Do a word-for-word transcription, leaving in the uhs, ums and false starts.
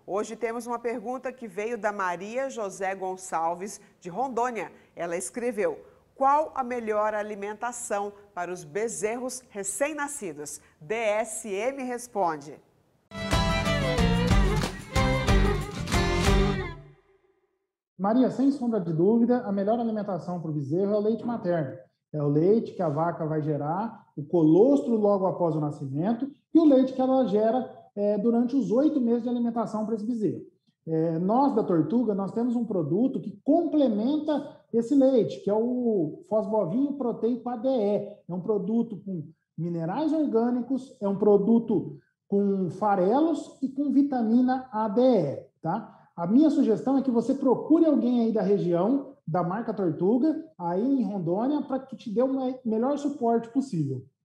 Hoje temos uma pergunta que veio da Maria José Gonçalves, de Rondônia. Ela escreveu: qual a melhor alimentação para os bezerros recém-nascidos? D S M responde. Maria, sem sombra de dúvida, a melhor alimentação para o bezerro é o leite materno. É o leite que a vaca vai gerar, o colostro logo após o nascimento e o leite que ela gera é, durante os oito meses de alimentação para esse bezerro. É, nós, da Tortuga, nós temos um produto que complementa esse leite, que é o fosbovinho proteico A D E. É um produto com minerais orgânicos, é um produto com farelos e com vitamina A D E, tá? A minha sugestão é que você procure alguém aí da região, da marca Tortuga, aí em Rondônia, para que te dê o melhor suporte possível.